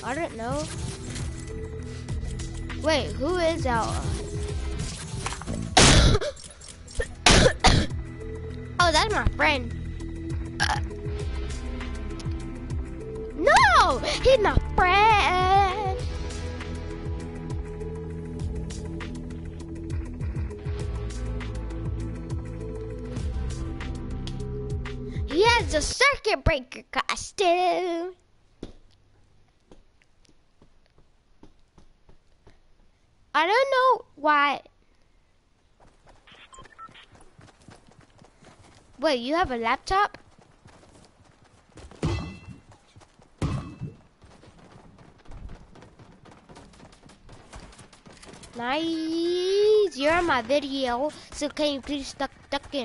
I don't know. Wait, who is out? Oh, that's my friend. No, he's my friend. He has a circuit breaker costume. I don't know why. Wait, you have a laptop? Nice. You're on my video, so can you please duck in?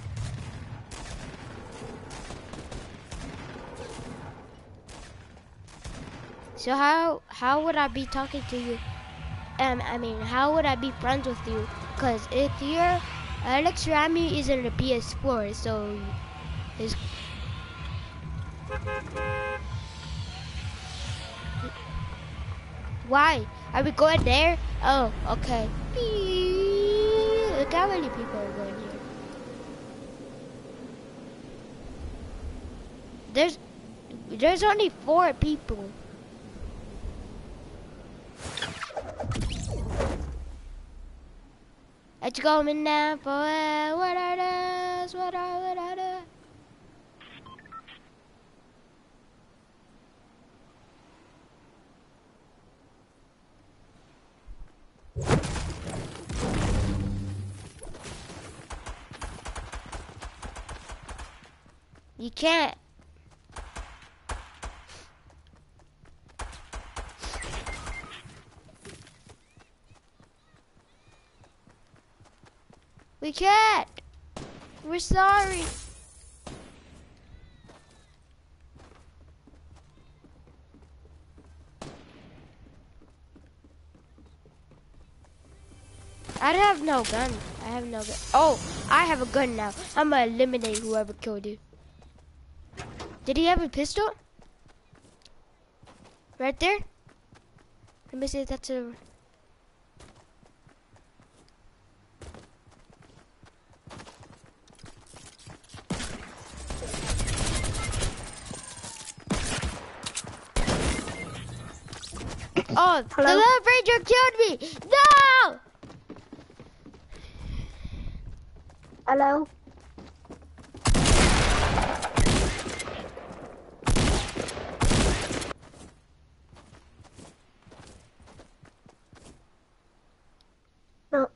So how would I be talking to you? I mean, how would I be friends with you? Cause if you're Alex Rami is in the PS4, so his. Why? Are we going there? Oh, okay. Look how many people are going here. There's only 4 people. Let's go now for what are those? What are those? You can't. We can't. We're sorry. I have no gun. I have no gun. Oh, I have a gun now. I'm gonna eliminate whoever killed you. Did he have a pistol? Right there? Let me see if that's a... Oh, hello? The Love Ranger killed me! No! Hello? No.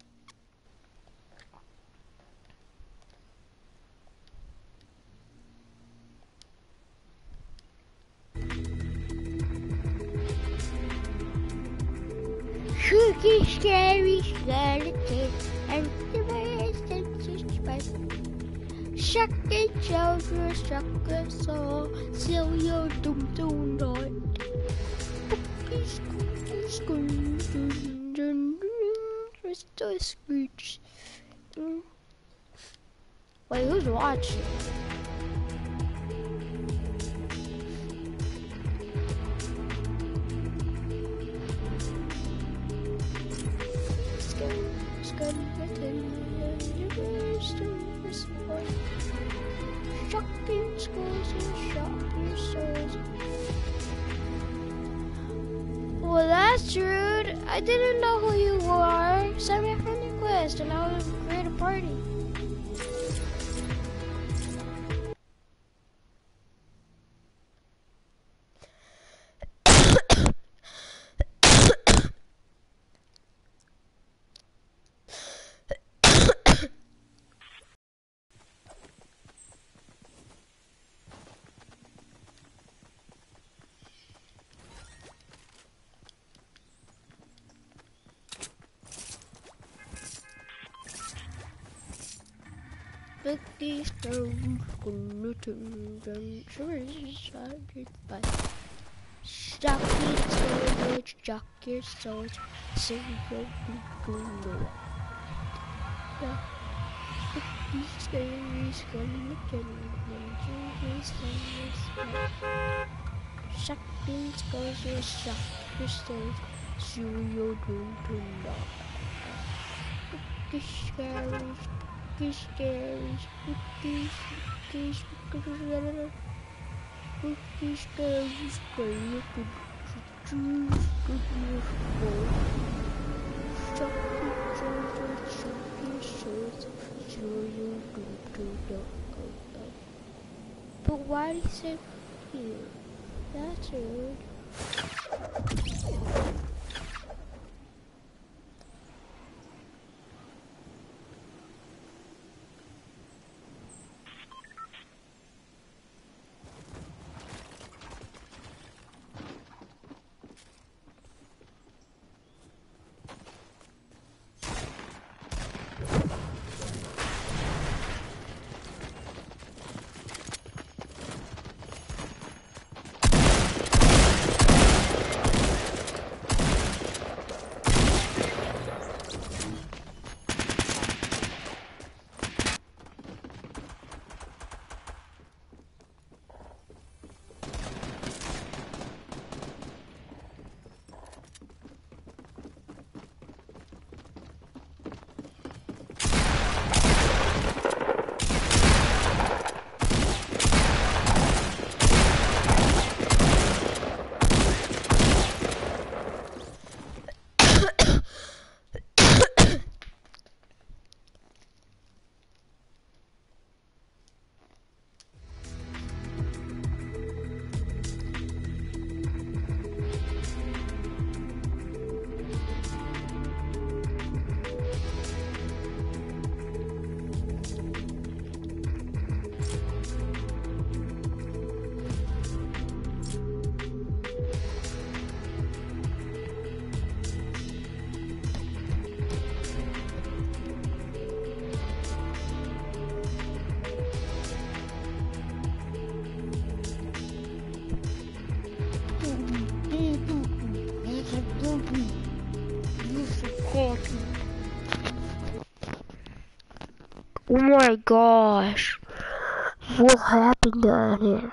Spooky, scary skeleton, and the resistance spice. Shock and children, shock us all, seal your doom to night. Spooky, scream, crystal screech. Wait, who's watching? Shocking schools and shocking souls. Well, that's rude. I didn't know who you were. Send me a friend request and I will create a party. Spooky stones, gluten, and shocking by shocking souls, shock your souls, sing your people. Spooky, scary, skeleton, Something's gonna shock yourself, so you don't know. Spooky, scary, spooky, scary, spooky, spooky, spooky, spooky, scary, scary, spooky, but why do you say here? That's rude. Oh my gosh, what happened down here?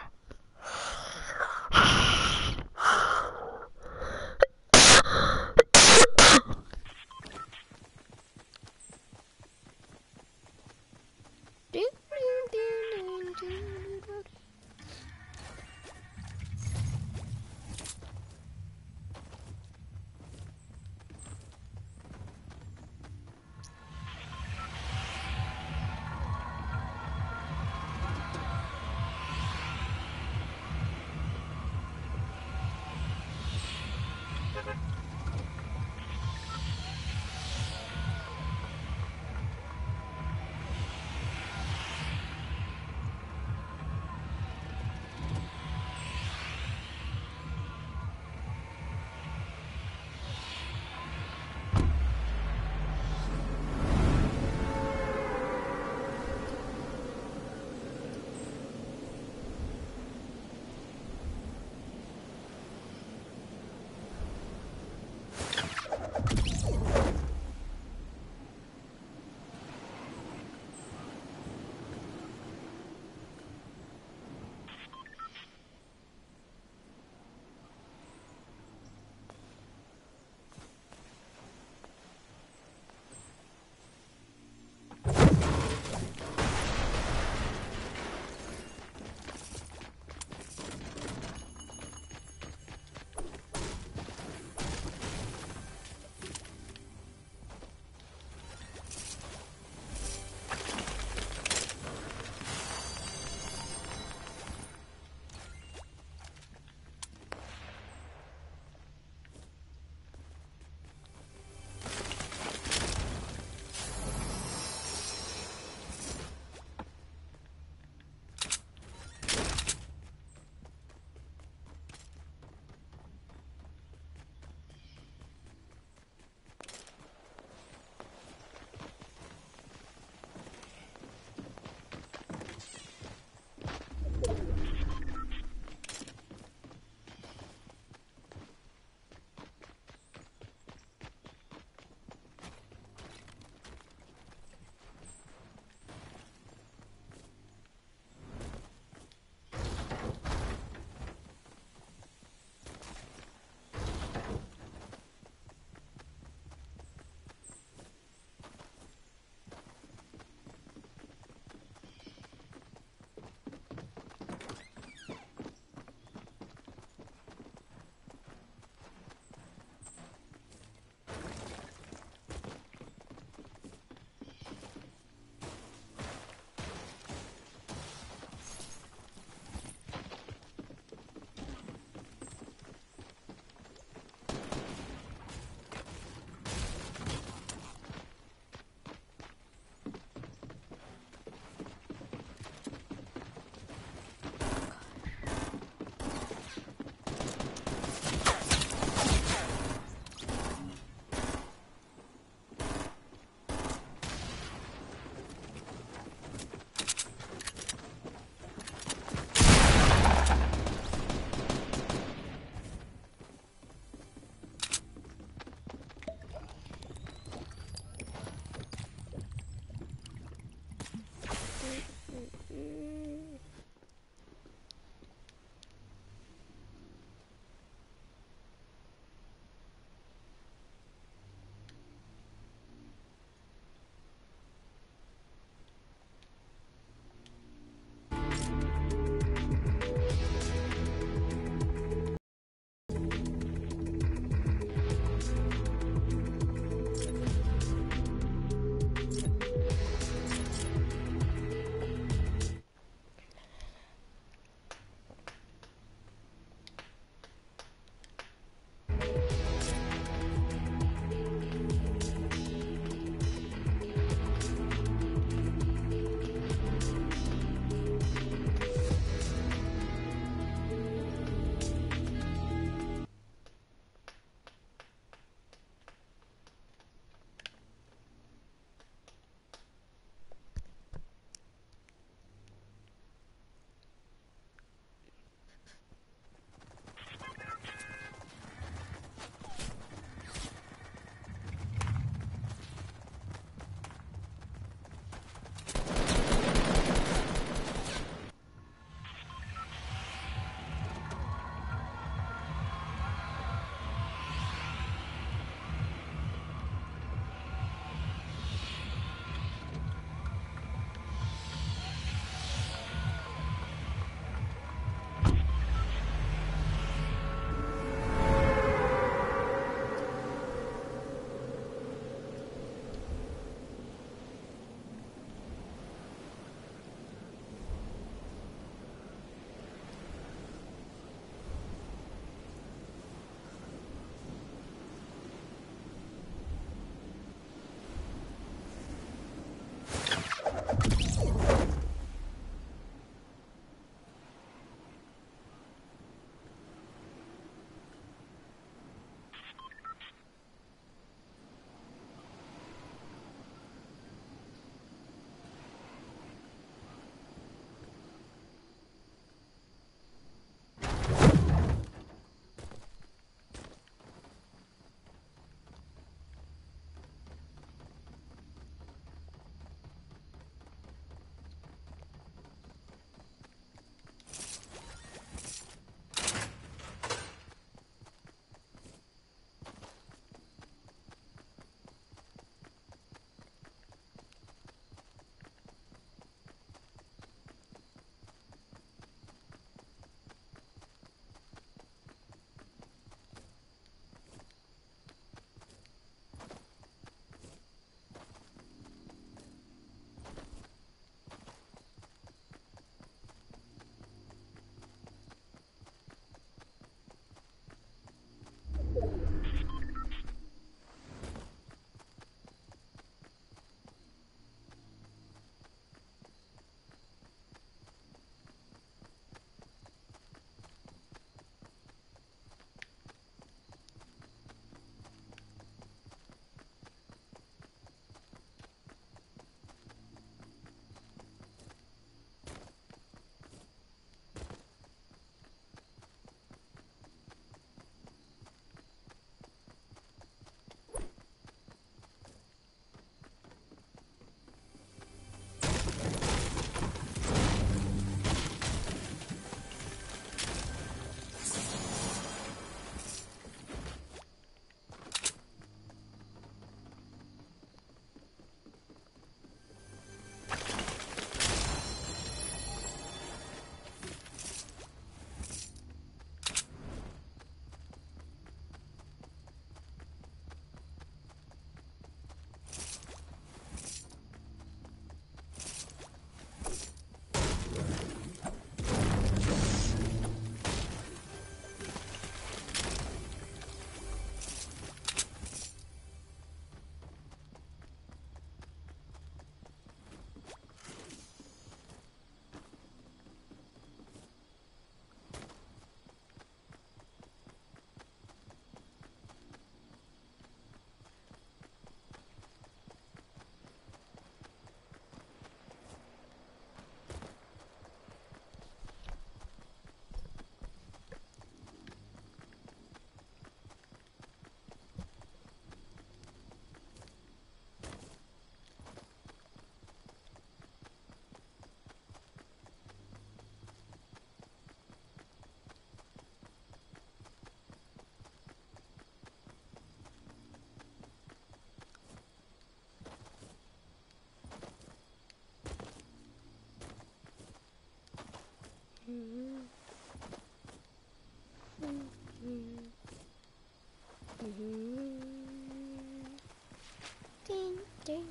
Ding, ding.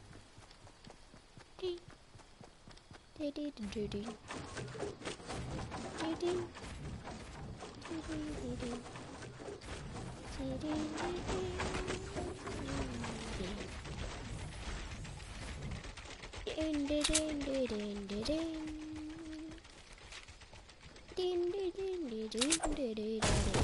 Ding. Ding, ding, ding, ding. Ding, ding. Ding, ding, ding, ding. Ding, ding, ding, ding. Ding, ding, ding, ding, ding, ding, ding. Ding, ding, ding, ding, ding, ding, ding, ding.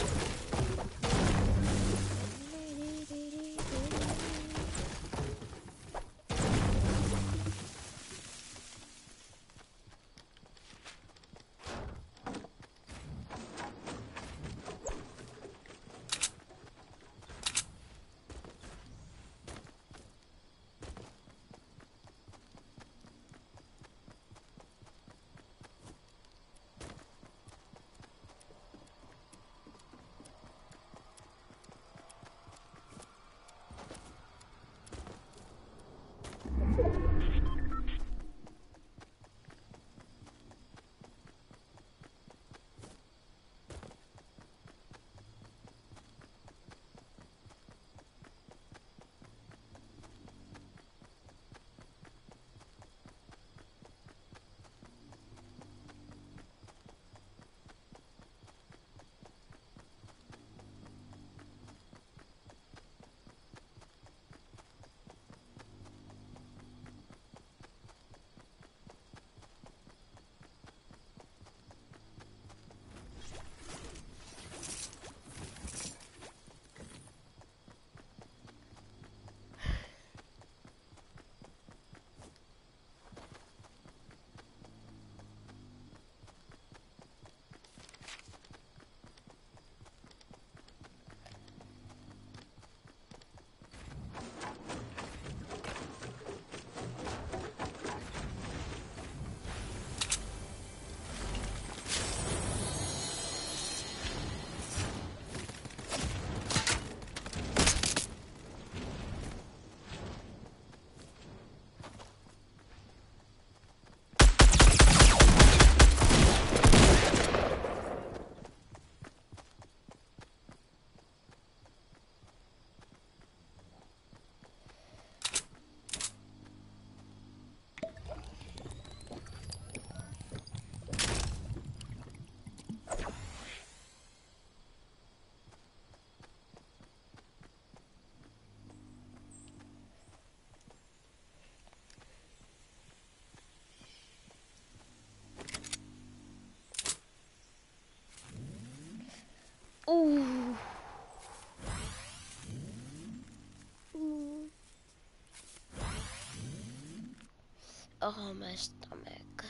Ooh. Ooh. Oh, my stomach.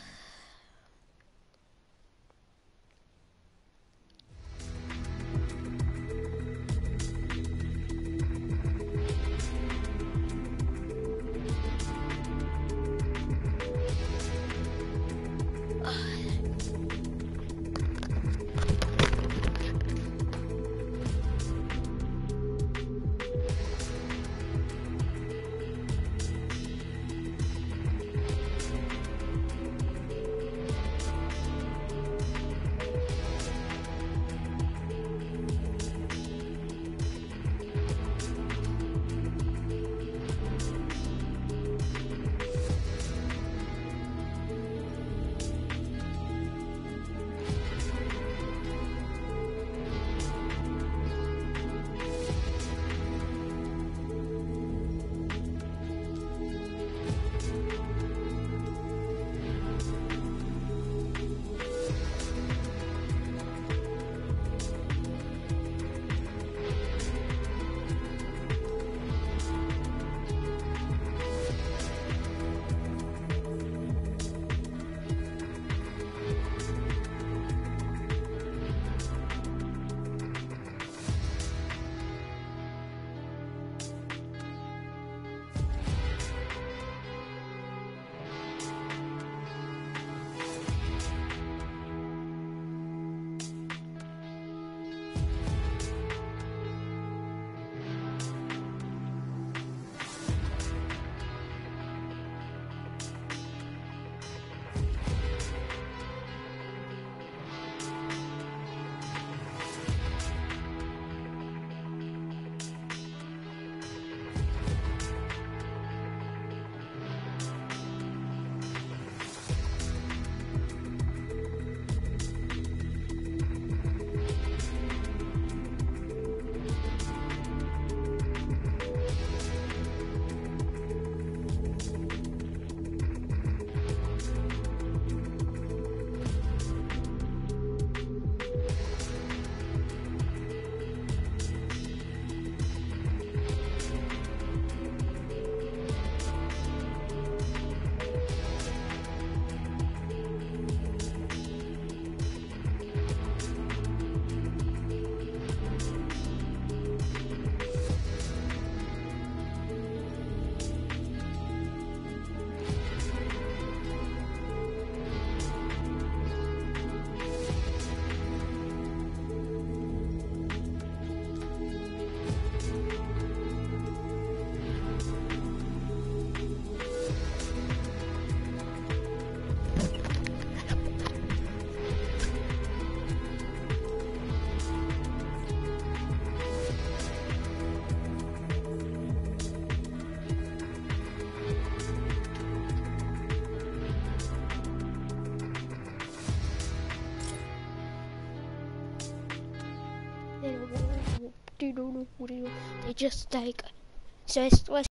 They don't know. They don't know. They just like so. It's